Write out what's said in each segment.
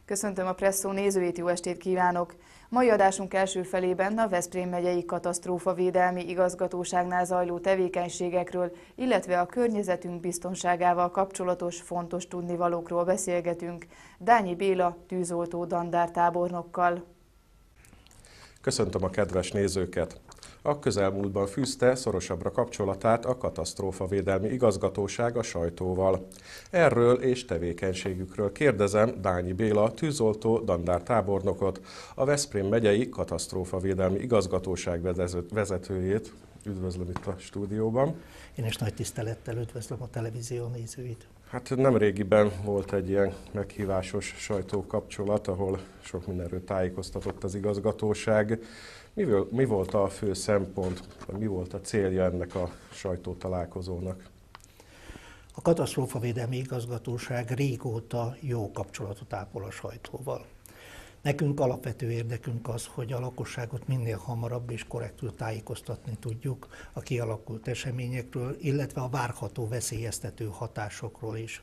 Köszöntöm a Presszó nézőit, jó estét kívánok! Mai adásunk első felében a Veszprém megyei katasztrófavédelmi igazgatóságnál zajló tevékenységekről, illetve a környezetünk biztonságával kapcsolatos fontos tudnivalókról beszélgetünk Dányi Béla tűzoltó dandártábornokkal. Köszöntöm a kedves nézőket! A közelmúltban fűzte szorosabbra kapcsolatát a katasztrófavédelmi igazgatóság a sajtóval. Erről és tevékenységükről kérdezem Dányi Béla tűzoltó dandártábornokot, a Veszprém megyei katasztrófavédelmi igazgatóság vezetőjét. Üdvözlöm itt a stúdióban. Én is nagy tisztelettel üdvözlöm a televízió nézőit. Hát nemrégiben volt egy ilyen meghívásos sajtókapcsolat, ahol sok mindenről tájékoztatott az igazgatóság. Mi volt a fő szempont, mi volt a célja ennek a sajtótalálkozónak? A katasztrófavédelmi igazgatóság régóta jó kapcsolatot ápol a sajtóval. Nekünk alapvető érdekünk az, hogy a lakosságot minél hamarabb és korrektül tájékoztatni tudjuk a kialakult eseményekről, illetve a várható veszélyeztető hatásokról is.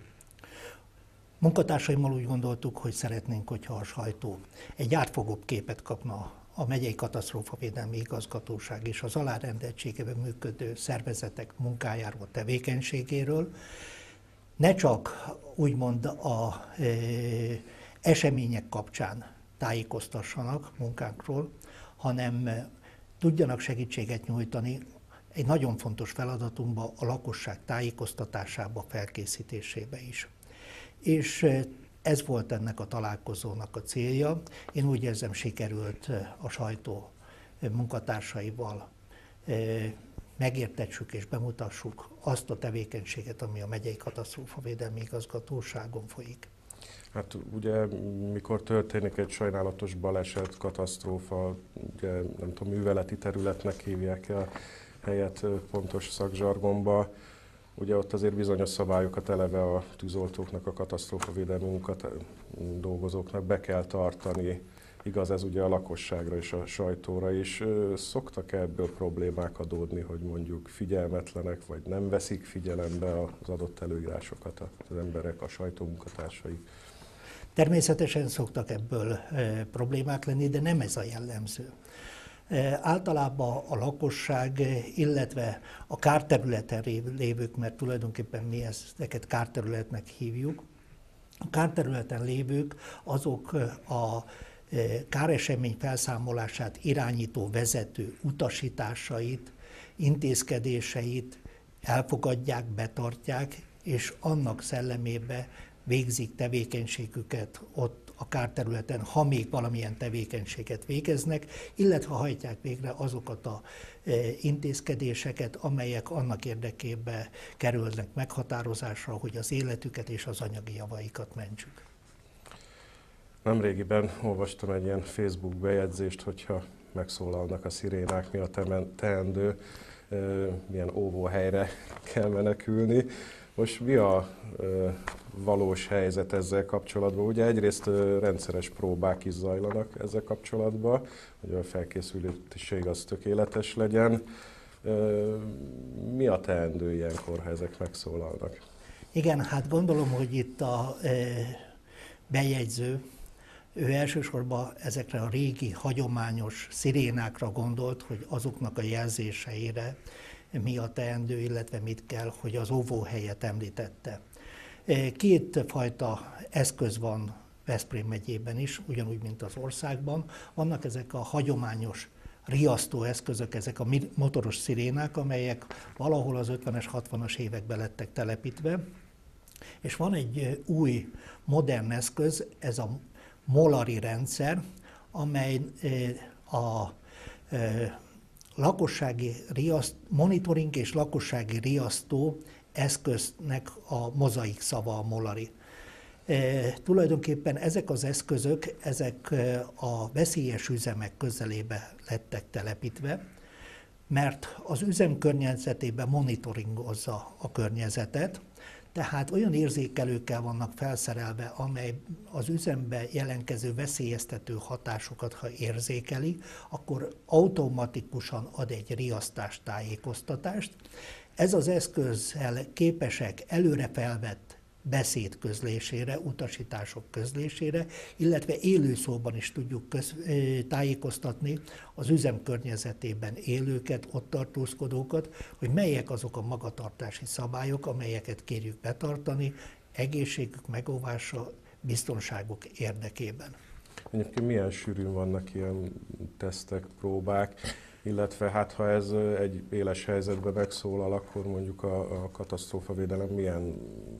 Munkatársaimmal úgy gondoltuk, hogy szeretnénk, hogyha a sajtó egy átfogóbb képet kapna a megyei katasztrófavédelmi igazgatóság és az alárendeltségében működő szervezetek munkájáról, tevékenységéről, ne csak úgymond a események kapcsán tájékoztassanak munkánkról, hanem tudjanak segítséget nyújtani egy nagyon fontos feladatunkba, a lakosság tájékoztatásába, felkészítésébe is. És ez volt ennek a találkozónak a célja. Én úgy érzem, sikerült a sajtó munkatársaival megértetsük és bemutassuk azt a tevékenységet, ami a megyei katasztrófavédelmi igazgatóságon folyik. Hát ugye, mikor történik egy sajnálatos baleset, katasztrófa, ugye nem tudom, műveleti területnek hívják a helyet pontos szakzsargonba, ugye ott azért bizonyos szabályokat eleve a tűzoltóknak, a katasztrófavédelmi dolgozóknak be kell tartani. Igaz, ez ugye a lakosságra és a sajtóra is. Szoktak ebből problémák adódni, hogy mondjuk figyelmetlenek, vagy nem veszik figyelembe az adott előírásokat az emberek, a sajtómunkatársai? Természetesen szoktak ebből problémák lenni, de nem ez a jellemző. Általában a lakosság, illetve a kárterületen lévők, mert tulajdonképpen mi ezeket kárterületnek hívjuk, a kárterületen lévők azok a káresemény felszámolását irányító vezető utasításait, intézkedéseit elfogadják, betartják, és annak szellemébe végzik tevékenységüket ott a kárterületen, ha még valamilyen tevékenységet végeznek, illetve hajtják végre azokat az intézkedéseket, amelyek annak érdekében kerülnek meghatározásra, hogy az életüket és az anyagi javaikat mentsük. Nemrégiben olvastam egy ilyen Facebook bejegyzést, hogyha megszólalnak a szirénák, mi a teendő, milyen óvóhelyre kell menekülni. Most mi a valós helyzet ezzel kapcsolatban? Ugye egyrészt rendszeres próbák is zajlanak ezzel kapcsolatban, hogy a felkészültség az tökéletes legyen. Mi a teendő ilyenkor, ha ezek megszólalnak? Igen, hát gondolom, hogy itt a bejegyző, ő elsősorban ezekre a régi, hagyományos szirénákra gondolt, hogy azoknak a jelzéseire mi a teendő, illetve mit kell, hogy az óvóhelyet említette. Két fajta eszköz van Veszprém megyében is, ugyanúgy, mint az országban. Vannak ezek a hagyományos riasztó eszközök, ezek a motoros szirénák, amelyek valahol az 50-es, 60-as években lettek telepítve. És van egy új, modern eszköz, ez a molari rendszer, amely a lakossági monitoring és lakossági riasztó eszköznek a mozaik szava a molari. Tulajdonképpen ezek az eszközök, ezek a veszélyes üzemek közelébe lettek telepítve, mert az üzem környezetében monitoringozza a környezetet, tehát olyan érzékelőkkel vannak felszerelve, amely az üzembe jelentkező veszélyeztető hatásokat, ha érzékeli, akkor automatikusan ad egy riasztást, tájékoztatást. Ez az eszközzel képesek előre felvett beszéd közlésére, utasítások közlésére, illetve élőszóban is tudjuk tájékoztatni az üzem környezetében élőket, ott tartózkodókat, hogy melyek azok a magatartási szabályok, amelyeket kérjük betartani, egészségük megóvása, biztonságuk érdekében. Egyébként milyen sűrűn vannak ilyen tesztek, próbák, illetve hát ha ez egy éles helyzetben megszólal, akkor mondjuk a katasztrófavédelem milyen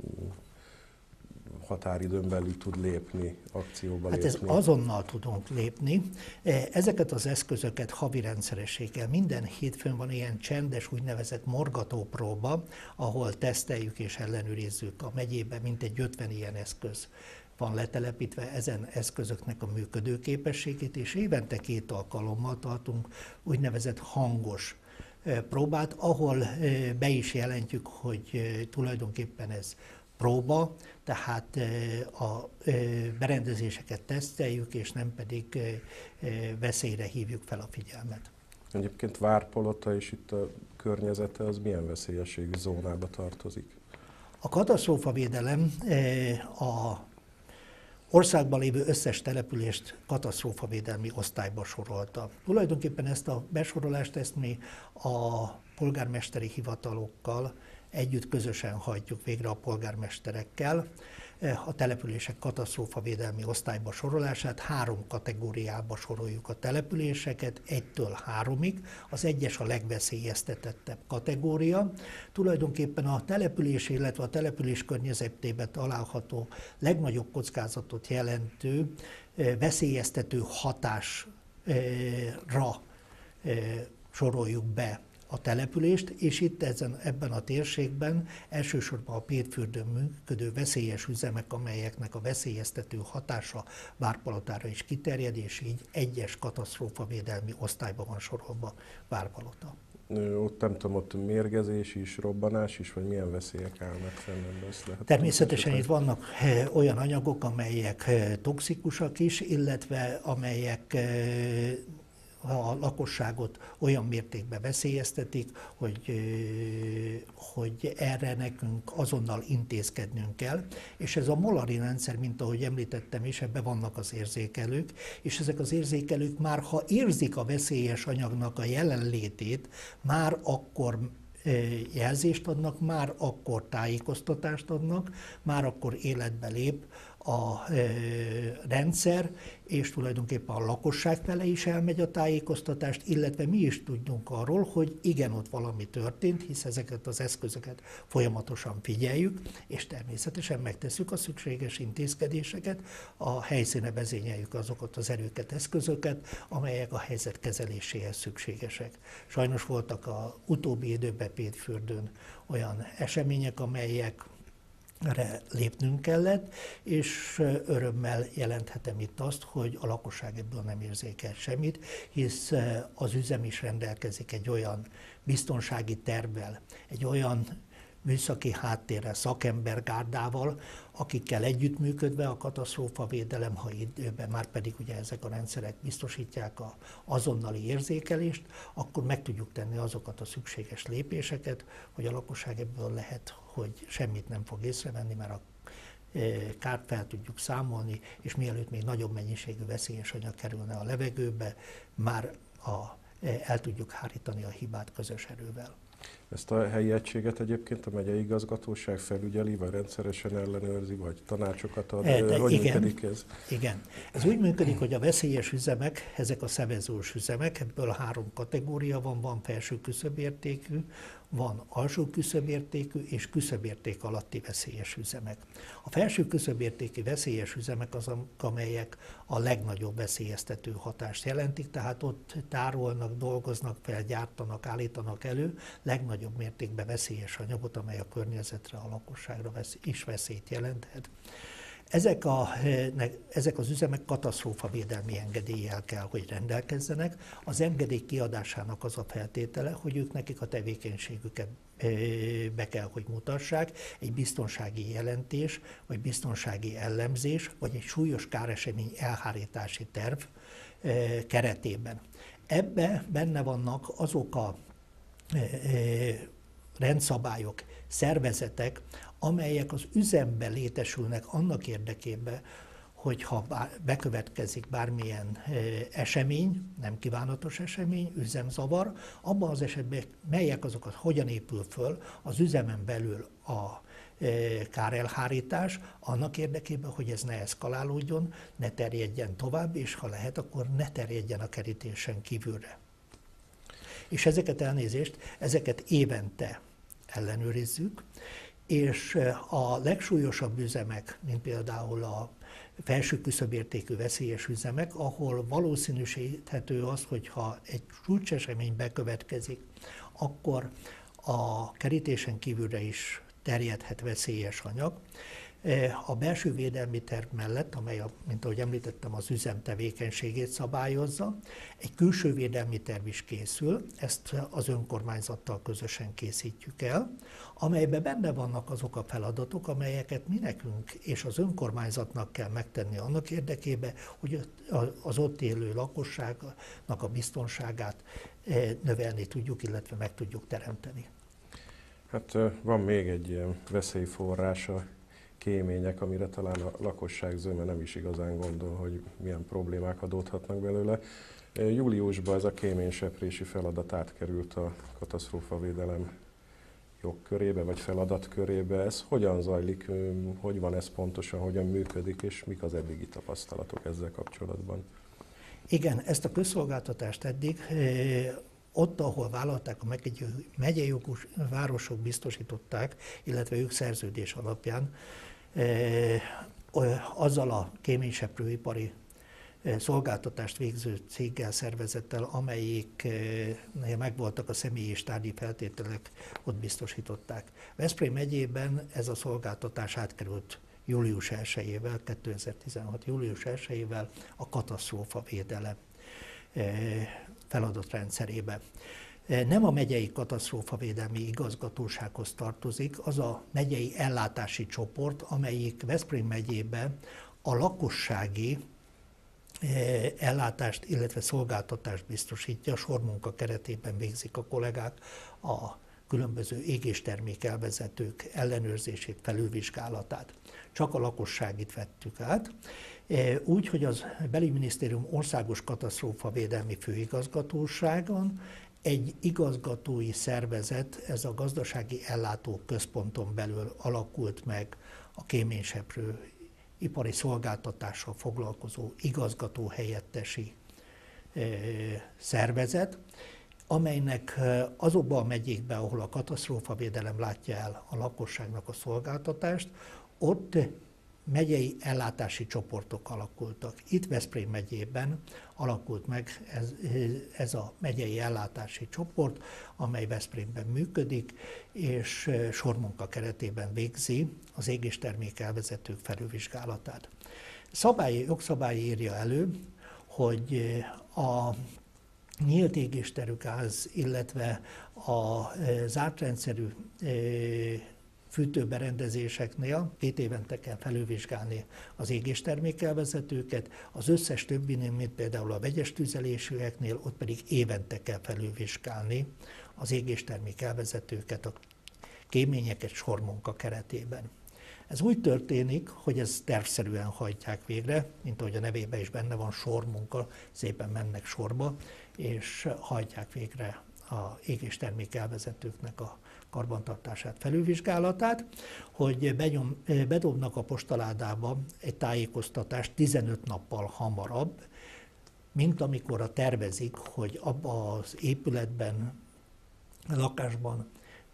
határidőn belül tud lépni, akcióba lépni? Hát ez azonnal tudunk lépni. Ezeket az eszközöket havi rendszerességgel. Minden hétfőn van ilyen csendes, úgynevezett morgatópróba, ahol teszteljük és ellenőrizzük a megyében, mintegy 50 ilyen eszköz van letelepítve ezen eszközöknek a működőképességét, és évente 2 alkalommal tartunk úgynevezett hangos próbát, ahol be is jelentjük, hogy tulajdonképpen ez próba, tehát a berendezéseket teszteljük, és nem pedig veszélyre hívjuk fel a figyelmet. Egyébként Várpalota és itt a környezete az milyen veszélyességi zónába tartozik? A katasztrófavédelem a országban lévő összes települést katasztrófavédelmi osztályba sorolta. Tulajdonképpen ezt a besorolást mi a polgármesteri hivatalokkal együtt közösen hajtjuk végre a polgármesterekkel. A települések katasztrófavédelmi osztályba sorolását 3 kategóriába soroljuk a településeket, 1-től 3-ig. Az 1-es a legveszélyeztetettebb kategória. Tulajdonképpen a település, illetve a település környezetében található legnagyobb kockázatot jelentő, veszélyeztető hatásra soroljuk be a települést, és itt ebben a térségben elsősorban a Pétfürdőn működő veszélyes üzemek, amelyeknek a veszélyeztető hatása Várpalotára is kiterjed, és így 1-es katasztrófavédelmi osztályban van sorolva Várpalota. Ott nem tudom, ott mérgezés is, robbanás is, vagy milyen veszélyek állnak fenn? Természetesen itt vannak olyan anyagok, amelyek toxikusak is, illetve amelyek a lakosságot olyan mértékben veszélyeztetik, hogy erre nekünk azonnal intézkednünk kell. És ez a molari rendszer, mint ahogy említettem is, ebben vannak az érzékelők, és ezek az érzékelők már, ha érzik a veszélyes anyagnak a jelenlétét, már akkor jelzést adnak, már akkor tájékoztatást adnak, már akkor életbe lép a rendszer, és tulajdonképpen a lakosság fele is elmegy a tájékoztatást, illetve mi is tudjunk arról, hogy igen, ott valami történt, hisz ezeket az eszközöket folyamatosan figyeljük, és természetesen megtesszük a szükséges intézkedéseket, a helyszíne vezényeljük azokat az erőket, eszközöket, amelyek a helyzet kezeléséhez szükségesek. Sajnos voltak az utóbbi időben Pétfürdőn olyan események, amelyekre lépnünk kellett, és örömmel jelenthetem itt azt, hogy a lakosság ebből nem érzékel semmit, hisz az üzem is rendelkezik egy olyan biztonsági tervvel, egy olyan műszaki háttérrel, szakembergárdával, akikkel együttműködve a katasztrófavédelem, ha időben már pedig ugye ezek a rendszerek biztosítják az azonnali érzékelést, akkor meg tudjuk tenni azokat a szükséges lépéseket, hogy a lakosság ebből lehet, hogy semmit nem fog észrevenni, mert a kárt fel tudjuk számolni, és mielőtt még nagyobb mennyiségű veszélyes anyag kerülne a levegőbe, már el tudjuk hárítani a hibát közös erővel. Ezt a helyi egységet egyébként a megyei igazgatóság felügyeli, vagy rendszeresen ellenőrzi, vagy tanácsokat ad? Hogy működik ez? Igen. Ez úgy működik, hogy a veszélyes üzemek, ezek a szevezős üzemek, ebből 3 kategória van felső küszöbértékű, van alsó küszöbértékű és küszöbérték alatti veszélyes üzemek. A felső küszöbértékű veszélyes üzemek azok, amelyek a legnagyobb veszélyeztető hatást jelentik, tehát ott tárolnak, dolgoznak fel, gyártanak, állítanak elő legnagyobb mértékben veszélyes anyagot, amely a környezetre, a lakosságra is veszélyt jelenthet. Ezek az üzemek katasztrófavédelmi engedéllyel kell, hogy rendelkezzenek. Az engedély kiadásának az a feltétele, hogy ők nekik a tevékenységüket be kell, hogy mutassák, egy biztonsági jelentés, vagy biztonsági ellenzés, vagy egy súlyos káresemény elhárítási terv keretében. Ebbe benne vannak azok a rendszabályok, szervezetek, amelyek az üzemben létesülnek annak érdekében, hogyha bekövetkezik bármilyen esemény, nem kívánatos esemény, üzemzavar, abban az esetben melyek azokat, hogyan épül föl az üzemen belül a kárelhárítás, annak érdekében, hogy ez ne eszkalálódjon, ne terjedjen tovább, és ha lehet, akkor ne terjedjen a kerítésen kívülre. És ezeket évente ellenőrizzük, és a legsúlyosabb üzemek, mint például a felső küszöbértékű veszélyes üzemek, ahol valószínűsíthető az, hogy ha egy csúcsesemény bekövetkezik, akkor a kerítésen kívülre is terjedhet veszélyes anyag. A belső védelmi terv mellett, amely, mint ahogy említettem, az üzem tevékenységét szabályozza, egy külső védelmi terv is készül, ezt az önkormányzattal közösen készítjük el, amelyben benne vannak azok a feladatok, amelyeket mi nekünk és az önkormányzatnak kell megtenni annak érdekében, hogy az ott élő lakosságnak a biztonságát növelni tudjuk, illetve meg tudjuk teremteni. Hát van még egy ilyen veszélyforrás, a kémények, amire talán a lakosság zöme nem is igazán gondol, hogy milyen problémák adódhatnak belőle. Júliusban ez a kéményseprési feladat átkerült a katasztrófavédelem jogkörébe, vagy feladatkörébe. Ez hogyan zajlik, hogy van ez pontosan, hogyan működik, és mik az eddigi tapasztalatok ezzel kapcsolatban? Igen, ezt a közszolgáltatást eddig ott, ahol vállalták, a megyei jogú városok biztosították, illetve ők szerződés alapján, azzal a kéményseprőipari szolgáltatást végző céggel, szervezettel, amelyiknél megvoltak a személyi és tárgyi feltételek, ott biztosították. Veszprém megyében ez a szolgáltatás átkerült július 1-ével, 2016. július 1-ével a katasztrófavédelem feladatrendszerébe. Nem a megyei katasztrófavédelmi igazgatósághoz tartozik, az a megyei ellátási csoport, amelyik Veszprém megyében a lakossági ellátást, illetve szolgáltatást biztosítja, a sormunka keretében végzik a kollégák a különböző égéstermék elvezetők ellenőrzését, felülvizsgálatát. Csak a lakosságit vettük át, úgy, hogy az Belügyminisztérium országos katasztrófavédelmi főigazgatóságon egy igazgatói szervezet, ez a gazdasági ellátó központon belül alakult meg a kéményseprő ipari szolgáltatással foglalkozó igazgató helyettesi szervezet, amelynek azokban a megyékben, ahol a katasztrófavédelem látja el a lakosságnak a szolgáltatást, ott megyei ellátási csoportok alakultak. Itt Veszprém megyében alakult meg ez a megyei ellátási csoport, amely Veszprémben működik, és sormunka keretében végzi az égéstermék elvezetők felülvizsgálatát. Jogszabály írja elő, hogy a nyílt égésterűgáz, illetve a zárt rendszerű fűtőberendezéseknél 2 évente kell felülvizsgálni az égéstermékelvezetőket, az összes többinél, mint például a vegyes tüzelésűeknél, ott pedig évente kell felülvizsgálni az égéstermékelvezetőket, a kéményeket sormunka keretében. Ez úgy történik, hogy ezt tervszerűen hajtják végre, mint ahogy a nevében is benne van, sormunka, szépen mennek sorba, és hajtják végre a égéstermékelvezetőknek a karbantartását, felülvizsgálatát, hogy bedobnak a postaládába egy tájékoztatást 15 nappal hamarabb, mint amikor tervezik, hogy abban az épületben, lakásban,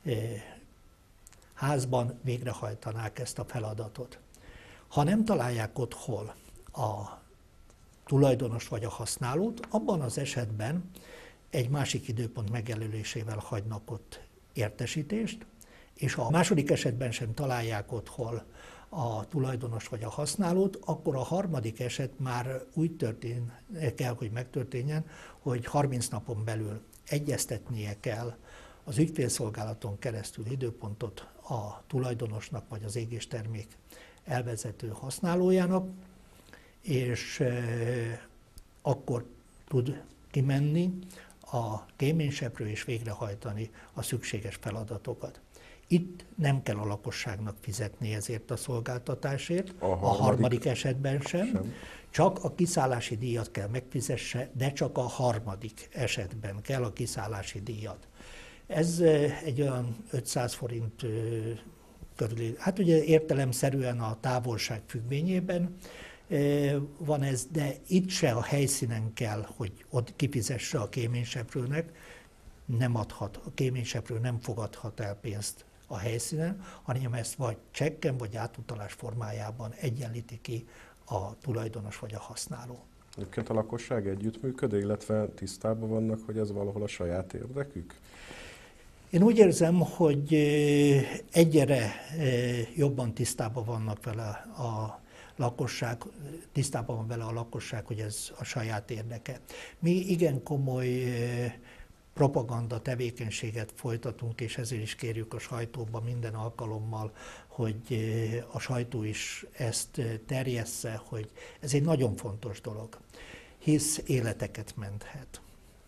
házban végrehajtanák ezt a feladatot. Ha nem találják ott hol a tulajdonos vagy a használót, abban az esetben egy másik időpont megjelölésével hagynak ott értesítést, és ha a második esetben sem találják ott hol a tulajdonos vagy a használót, akkor a harmadik eset már úgy kell, hogy megtörténjen, hogy 30 napon belül egyeztetnie kell az ügyfélszolgálaton keresztül időpontot a tulajdonosnak vagy az égéstermék elvezető használójának, és akkor tud kimenni a kéményseprő és végrehajtani a szükséges feladatokat. Itt nem kell a lakosságnak fizetni ezért a szolgáltatásért, a harmadik esetben sem. Csak a kiszállási díjat kell megfizesse, de csak a harmadik esetben kell a kiszállási díjat. Ez egy olyan 500 forint körül, hát ugye értelemszerűen a távolság függvényében van ez, de itt se a helyszínen kell, hogy ott kifizesse a kéményseprőnek, a kéményseprő nem fogadhat el pénzt a helyszínen, hanem ezt vagy csekken, vagy átutalás formájában egyenlíti ki a tulajdonos vagy a használó. Egyébként a lakosság együttműköd, illetve tisztában vannak, hogy ez valahol a saját érdekük? Én úgy érzem, hogy egyre jobban tisztában vannak vele a lakosság, tisztában van vele a lakosság, hogy ez a saját érdeke. Mi igen komoly propaganda tevékenységet folytatunk, és ezért is kérjük a sajtóba minden alkalommal, hogy a sajtó is ezt terjessze, hogy ez egy nagyon fontos dolog, hisz életeket menthet.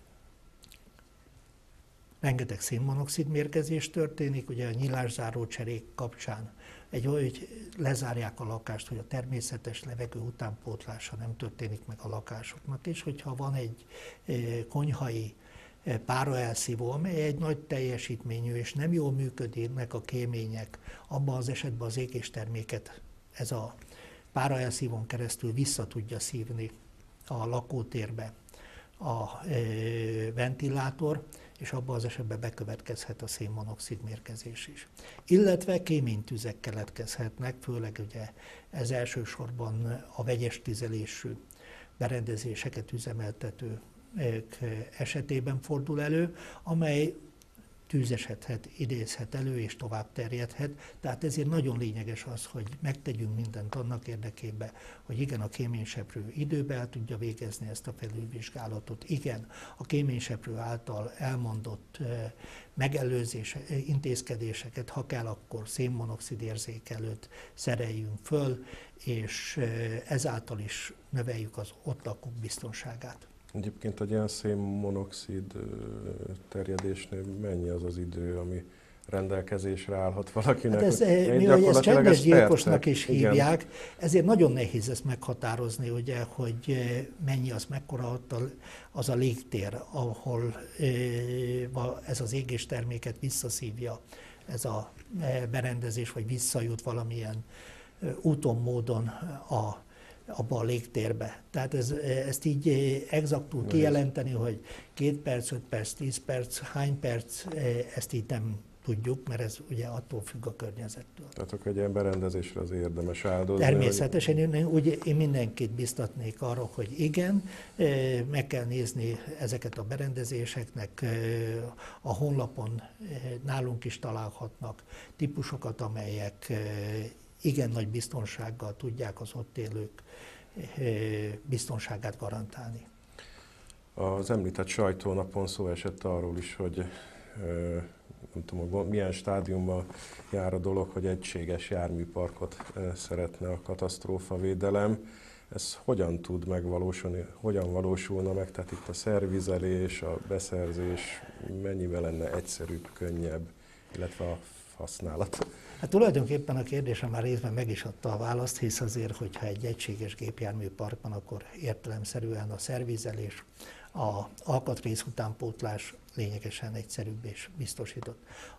Rengeteg szénmonoxid mérgezés történik, ugye a nyilászáró cserék kapcsán hogy lezárják a lakást, hogy a természetes levegő utánpótlása nem történik meg a lakásoknak, és hogyha van egy konyhai páraelszívó, amely egy nagy teljesítményű és nem jól működnek a kémények, abban az esetben az égésterméket ez a páraelszívón keresztül vissza tudja szívni a lakótérbe a ventilátor, és abban az esetben bekövetkezhet a szénmonoxid mérgezés is. Illetve kéménytüzek keletkezhetnek, főleg ugye ez elsősorban a vegyes tüzelésű berendezéseket üzemeltető esetében fordul elő, amely tűzesedhet, idézhet elő és tovább terjedhet. Tehát ezért nagyon lényeges az, hogy megtegyünk mindent annak érdekében, hogy igen, a kéményseprő időben el tudja végezni ezt a felülvizsgálatot. Igen, a kéményseprő által elmondott intézkedéseket, ha kell, akkor szénmonoxid érzékelőt szereljünk föl, és ezáltal is növeljük az ott lakók biztonságát. Egyébként egy ilyen szénmonoxid terjedésnél mennyi az az idő, ami rendelkezésre állhat valakinek? Hát mivel ezt csendes gyilkosnak is hívják, ezért nagyon nehéz ezt meghatározni, ugye, hogy mennyi az, mekkora az a légtér, ahol ez az égésterméket visszaszívja ez a berendezés, vagy visszajut valamilyen úton, módon abba a légtérbe. Tehát ezt így exaktul kijelenteni, hogy 2 perc, 5 perc, 10 perc, hány perc, ezt így nem tudjuk, mert ez ugye attól függ a környezettől. Tehát akkor egy ilyen berendezésre az érdemes áldozni? Természetesen én mindenkit biztatnék arra, hogy igen, meg kell nézni ezeket a berendezéseknek, a honlapon nálunk is találhatnak típusokat, amelyek igen nagy biztonsággal tudják az ott élők biztonságát garantálni. Az említett sajtónapon szó esett arról is, hogy nem tudom, milyen stádiumban jár a dolog, hogy egységes járműparkot szeretne a katasztrófavédelem. Ez hogyan tud megvalósulni, hogyan valósulna meg? Tehát itt a szervizelés, a beszerzés mennyivel lenne egyszerűbb, könnyebb, illetve a használat? Hát tulajdonképpen a kérdésre már részben meg is adta a választ, hisz azért, hogyha egy egységes gépjárműpark van, akkor értelemszerűen a szervizelés, a alkatrész utánpótlás lényegesen egyszerűbb és biztosított.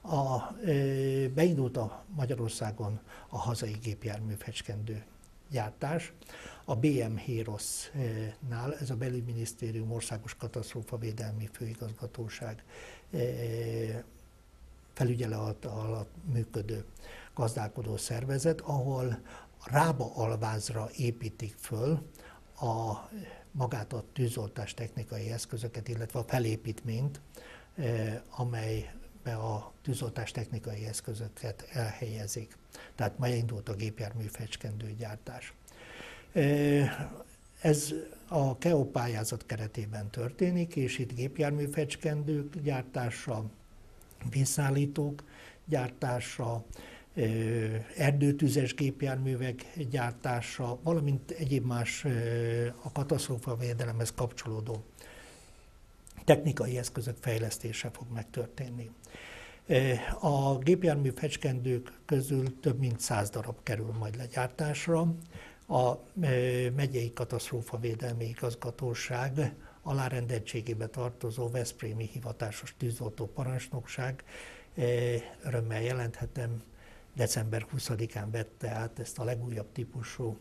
Beindult a Magyarországon a hazai gépjárműfecskendő gyártás. A BM Heros-nál, ez a Belügyminisztérium Országos Katasztrófavédelmi Főigazgatóság felügyelet alatt működő gazdálkodó szervezet, ahol Rába alvázra építik föl magát a tűzoltás technikai eszközöket, illetve a felépítményt, amelybe a tűzoltás technikai eszközöket elhelyezik. Tehát ma indult a gépjárműfecskendő gyártás. Ez a KEO pályázat keretében történik, és itt gépjárműfecskendők gyártása, vízszállítók gyártása, erdőtüzes gépjárművek gyártása, valamint egyéb más a katasztrófavédelemhez kapcsolódó technikai eszközök fejlesztése fog megtörténni. A gépjármű fecskendők közül több mint 100 darab kerül majd legyártásra. A megyei katasztrófavédelmi igazgatóság alárendeltségébe tartozó veszprémi hivatásos tűzoltó parancsnokság, örömmel jelenthetem, december 20-án vette át ezt a legújabb típusú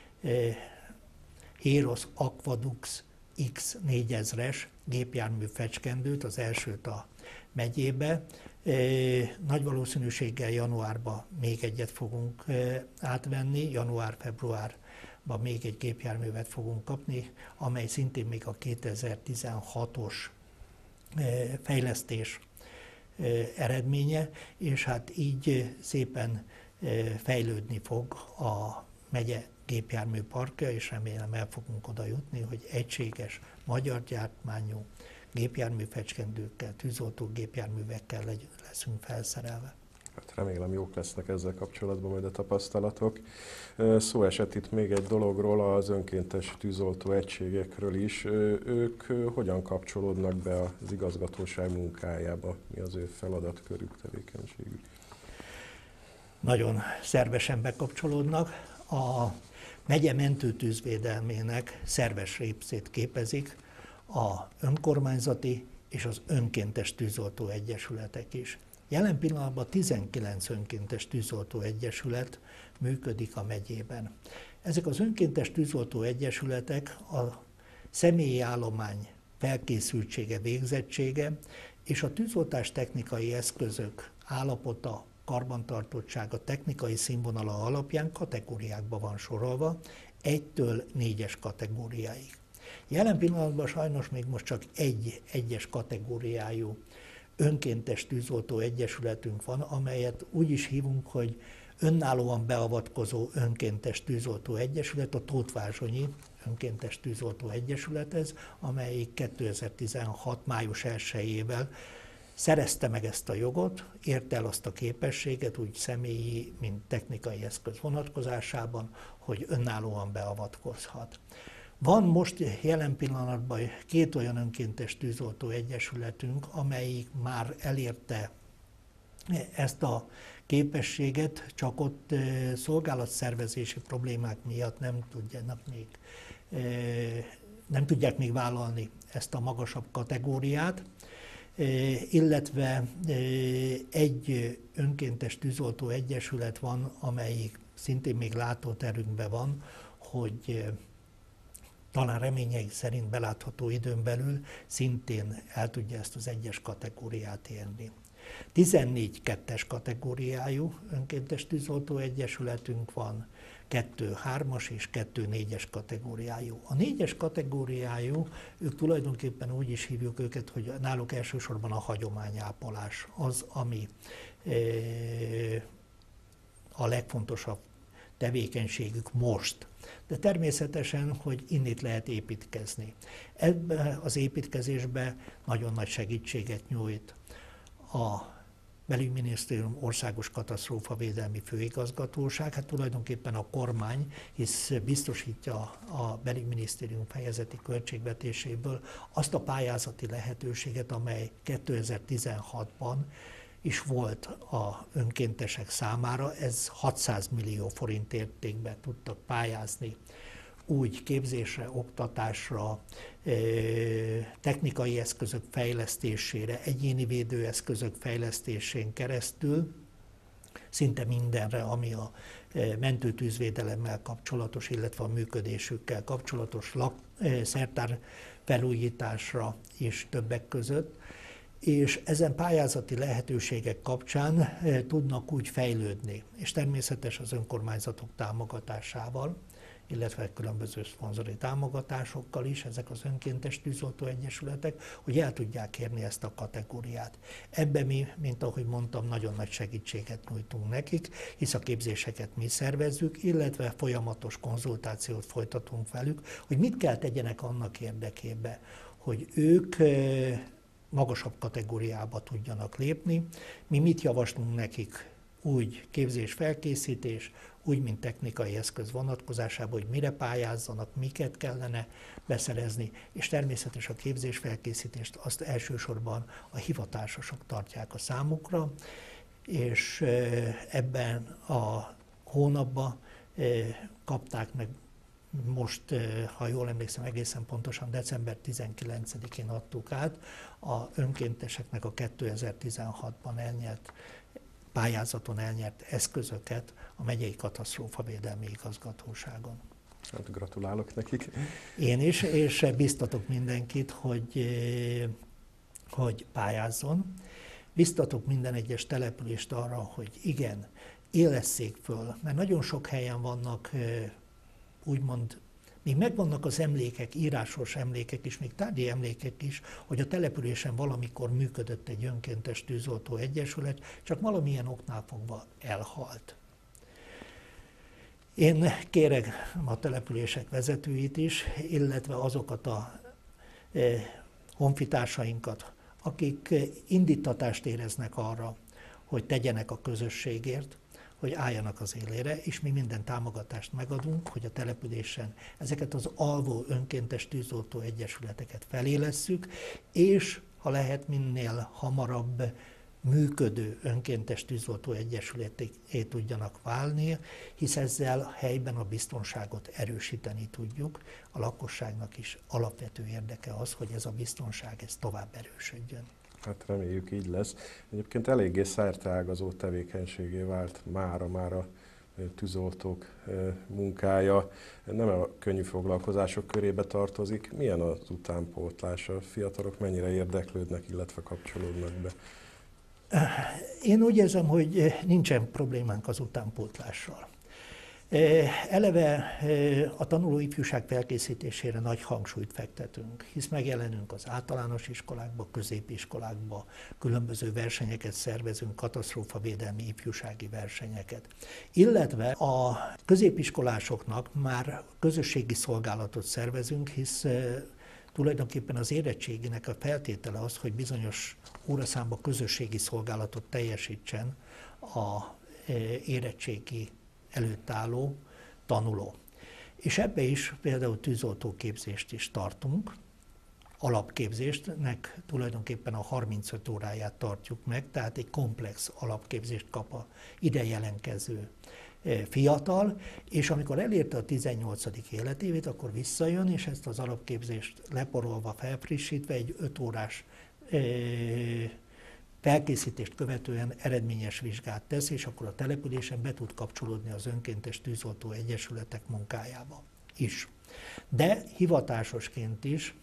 Hérosz Aquadux X4000-es gépjármű fecskendőt, az elsőt a megyébe. Nagy valószínűséggel januárban még egyet fogunk átvenni, január-februárban még egy gépjárművet fogunk kapni, amely szintén még a 2016-os fejlesztés eredménye, és hát így szépen fejlődni fog a megye gépjárműparkja, és remélem el fogunk oda jutni, hogy egységes magyar gyártmányú gépjárműfecskendőkkel, tűzoltó gépjárművekkel leszünk felszerelve. Hát remélem jók lesznek ezzel kapcsolatban majd a tapasztalatok. Szó esett itt még egy dologról, az önkéntes tűzoltó egységekről is. Ők hogyan kapcsolódnak be az igazgatóság munkájába? Mi az ő feladatkörük, tevékenységük? Nagyon szervesen bekapcsolódnak. A megye mentőtűzvédelmének szerves részét képezik a önkormányzati és az önkéntes tűzoltó egyesületek is. Jelen pillanatban 19 önkéntes tűzoltó egyesület működik a megyében. Ezek az önkéntes tűzoltó egyesületek a személyi állomány felkészültsége, végzettsége és a tűzoltás technikai eszközök állapota, karbantartottsága, technikai színvonala alapján kategóriákba van sorolva, 1-től 4-es kategóriáig. Jelen pillanatban sajnos még most csak egy egyes kategóriájú önkéntes tűzoltó egyesületünk van, amelyet úgy is hívunk, hogy önállóan beavatkozó önkéntes tűzoltó egyesület, a Tóthvázsonyi önkéntes tűzoltó egyesület ez, amelyik 2016. május 1-ével szerezte meg ezt a jogot, érte el azt a képességet, úgy személyi, mint technikai eszköz vonatkozásában, hogy önállóan beavatkozhat. Van most jelen pillanatban 2 olyan önkéntes tűzoltó egyesületünk, amelyik már elérte ezt a képességet, csak ott szolgálatszervezési problémák miatt nem tudják még vállalni ezt a magasabb kategóriát, illetve egy önkéntes tűzoltó egyesület van, amelyik szintén még látóterünkben van, hogy talán reményeik szerint belátható időn belül szintén el tudja ezt az 1-es kategóriát érni. 14 2-es kategóriájú önkéntes tűzoltó egyesületünk van, 2 3-as és 2 4-es kategóriájú. A 4-es kategóriájú, ők tulajdonképpen úgy is hívjuk őket, hogy náluk elsősorban a hagyományápolás az, ami a legfontosabb tevékenységük most. De természetesen, hogy innét lehet építkezni. Ebben az építkezésben nagyon nagy segítséget nyújt a Belügyminisztérium Országos Katasztrófavédelmi Főigazgatóság, hát tulajdonképpen a kormány, hisz biztosítja a Belügyminisztérium fejezeti költségvetéséből azt a pályázati lehetőséget, amely 2016-ban is volt a önkéntesek számára, ez 600 millió forint értékben tudtak pályázni úgy képzésre, oktatásra, technikai eszközök fejlesztésére, egyéni védőeszközök fejlesztésén keresztül, szinte mindenre, ami a mentőtűzvédelemmel kapcsolatos, illetve a működésükkel kapcsolatos szertár felújításra is többek között, és ezen pályázati lehetőségek kapcsán tudnak úgy fejlődni, és természetes az önkormányzatok támogatásával, illetve különböző szponzori támogatásokkal is ezek az önkéntes tűzoltó egyesületek, hogy el tudják érni ezt a kategóriát. Ebben mi, mint ahogy mondtam, nagyon nagy segítséget nyújtunk nekik, hisz a képzéseket mi szervezzük, illetve folyamatos konzultációt folytatunk velük, hogy mit kell tegyenek annak érdekében, hogy ők magasabb kategóriába tudjanak lépni. Mi mit javaslunk nekik úgy képzés-felkészítés, úgy, mint technikai eszköz vonatkozásában, hogy mire pályázzanak, miket kellene beszerezni, és természetesen a képzés-felkészítést azt elsősorban a hivatásosok tartják a számukra, és ebben a hónapban kapták meg most, ha jól emlékszem, egészen pontosan december 19-én adtuk át a önkénteseknek a 2016-ban elnyert, pályázaton elnyert eszközöket a megyei katasztrófavédelmi igazgatóságon. Hát gratulálok nekik. Én is, és biztatok mindenkit, hogy pályázzon. Biztatok minden egyes települést arra, hogy igen, élesszék föl, mert nagyon sok helyen vannak úgymond, még megvannak az emlékek, írásos emlékek is, még tárgyi emlékek is, hogy a településen valamikor működött egy önkéntes tűzoltó egyesület, csak valamilyen oknál fogva elhalt. Én kérek a települések vezetőit is, illetve azokat a honfitársainkat, akik indítatást éreznek arra, hogy tegyenek a közösségért, hogy álljanak az élére, és mi minden támogatást megadunk, hogy a településen ezeket az alvó önkéntes tűzoltó egyesületeket felélesszük, és ha lehet minél hamarabb működő önkéntes tűzoltó egyesületé tudjanak válni, hisz ezzel helyben a biztonságot erősíteni tudjuk. A lakosságnak is alapvető érdeke az, hogy ez a biztonság tovább erősödjön. Hát reméljük így lesz. Egyébként eléggé szerteágazó tevékenységé vált mára a tűzoltók munkája. Nem a könnyű foglalkozások körébe tartozik. Milyen az utánpótlás? A fiatalok mennyire érdeklődnek, illetve kapcsolódnak be? Én úgy érzem, hogy nincsen problémánk az utánpótlással. Eleve a tanuló ifjúság felkészítésére nagy hangsúlyt fektetünk, hisz megjelenünk az általános iskolákba, középiskolákba, különböző versenyeket szervezünk, katasztrófavédelmi ifjúsági versenyeket. Illetve a középiskolásoknak már közösségi szolgálatot szervezünk, hisz tulajdonképpen az érettséginek a feltétele az, hogy bizonyos óraszámba közösségi szolgálatot teljesítsen a érettségi előtt álló tanuló. És ebbe is például tűzoltóképzést is tartunk, alapképzésnek tulajdonképpen a 35 óráját tartjuk meg, tehát egy komplex alapképzést kap a ide jelentkező fiatal, és amikor elérte a 18. életévét, akkor visszajön, és ezt az alapképzést leporolva, felfrissítve egy 5 órás felkészítést követően eredményes vizsgát tesz, és akkor a településen be tud kapcsolódni az önkéntes tűzoltó egyesületek munkájába is. De hivatásosként is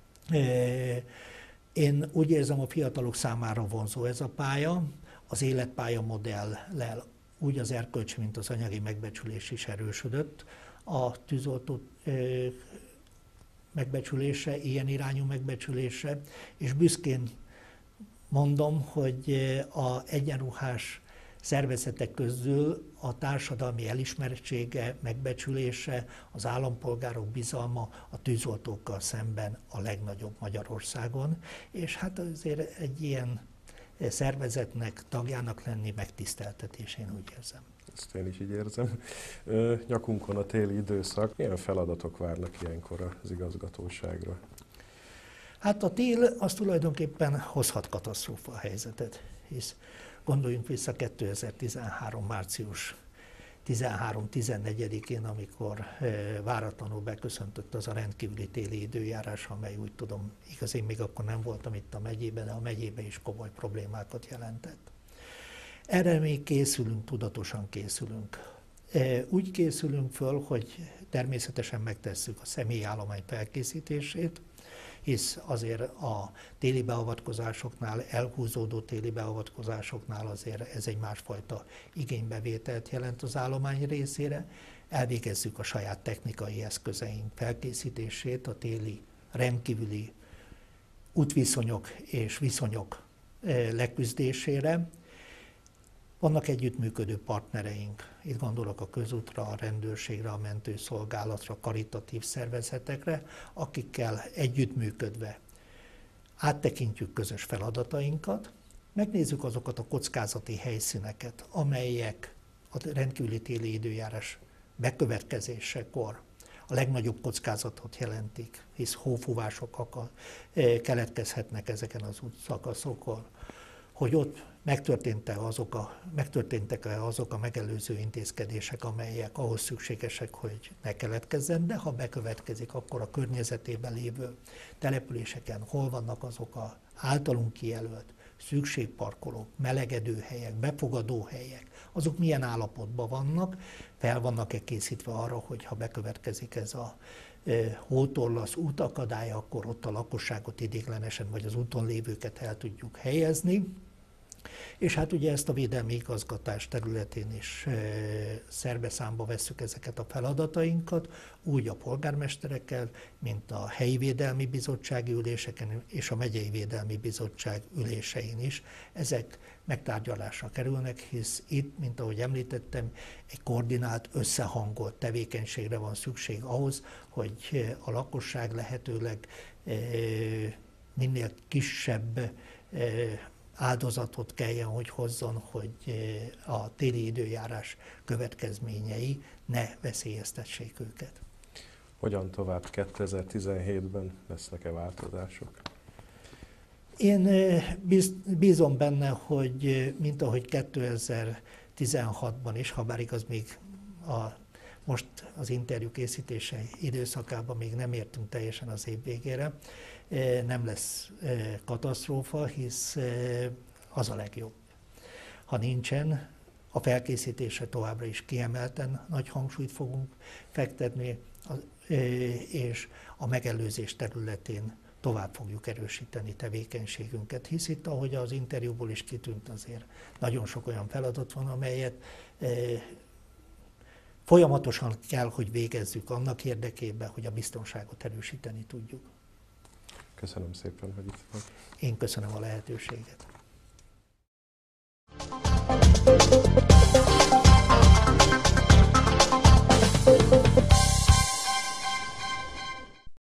én úgy érzem, a fiatalok számára vonzó ez a pálya, az életpálya modellel úgy az erkölcsi, mint az anyagi megbecsülés is erősödött. A tűzoltó megbecsülése, ilyen irányú megbecsülése, és büszkén mondom, hogy az egyenruhás szervezetek közül a társadalmi elismertsége, megbecsülése, az állampolgárok bizalma a tűzoltókkal szemben a legnagyobb Magyarországon, és hát azért egy ilyen szervezetnek, tagjának lenni megtiszteltetés, én úgy érzem. Ezt én is így érzem. Nyakunkon a téli időszak. Milyen feladatok várnak ilyenkor az igazgatóságra? Hát a tél az tulajdonképpen hozhat katasztrófa helyzetet, hisz gondoljunk vissza 2013. március 13-14-én, amikor váratlanul beköszöntött az a rendkívüli téli időjárás, amely úgy tudom, igaz, én még akkor nem voltam itt a megyében, de a megyében is komoly problémákat jelentett. Erre még készülünk, tudatosan készülünk. Úgy készülünk föl, hogy természetesen megtesszük a személyállomány felkészítését, hisz azért a téli beavatkozásoknál, elhúzódó téli beavatkozásoknál azért ez egy másfajta igénybevételt jelent az állomány részére. Elvégezzük a saját technikai eszközeink felkészítését, a téli rendkívüli útviszonyok és viszonyok leküzdésére. Vannak együttműködő partnereink, itt gondolok a közútra, a rendőrségre, a mentőszolgálatra, karitatív szervezetekre, akikkel együttműködve áttekintjük közös feladatainkat, megnézzük azokat a kockázati helyszíneket, amelyek a rendkívüli téli időjárás bekövetkezésekor a legnagyobb kockázatot jelentik, hisz hófúvások keletkezhetnek ezeken az útszakaszokon, hogy ott megtörténtek-e azok a megelőző intézkedések, amelyek ahhoz szükségesek, hogy ne keletkezzen, de ha bekövetkezik, akkor a környezetében lévő településeken hol vannak azok az általunk kijelölt szükségparkolók, melegedőhelyek, befogadóhelyek, azok milyen állapotban vannak, fel vannak-e készítve arra, hogy ha bekövetkezik ez a hótorlasz útakadálya, akkor ott a lakosságot idéglenesen vagy az úton lévőket el tudjuk helyezni. És hát ugye ezt a védelmi igazgatás területén is szerbe-számba vesszük ezeket a feladatainkat, úgy a polgármesterekkel, mint a helyi védelmi bizottsági üléseken és a megyei védelmi bizottság ülésein is. Ezek megtárgyalásra kerülnek, hisz itt, mint ahogy említettem, egy koordinált, összehangolt tevékenységre van szükség ahhoz, hogy a lakosság lehetőleg minél kisebb áldozatot kelljen, hogy hozzon, hogy a téli időjárás következményei ne veszélyeztessék őket. Hogyan tovább 2017-ben, lesznek-e változások? Én bízom benne, hogy mint ahogy 2016-ban is, ha bár igaz még most az interjú készítése időszakában még nem értünk teljesen az év végére, nem lesz katasztrófa, hisz az a legjobb. Ha nincsen, a felkészítésre továbbra is kiemelten nagy hangsúlyt fogunk fektetni, és a megelőzés területén tovább fogjuk erősíteni tevékenységünket, hisz itt, ahogy az interjúból is kitűnt, azért nagyon sok olyan feladat van, amelyet folyamatosan kell, hogy végezzük annak érdekében, hogy a biztonságot erősíteni tudjuk. Köszönöm szépen, hogy itt van. Én köszönöm a lehetőséget.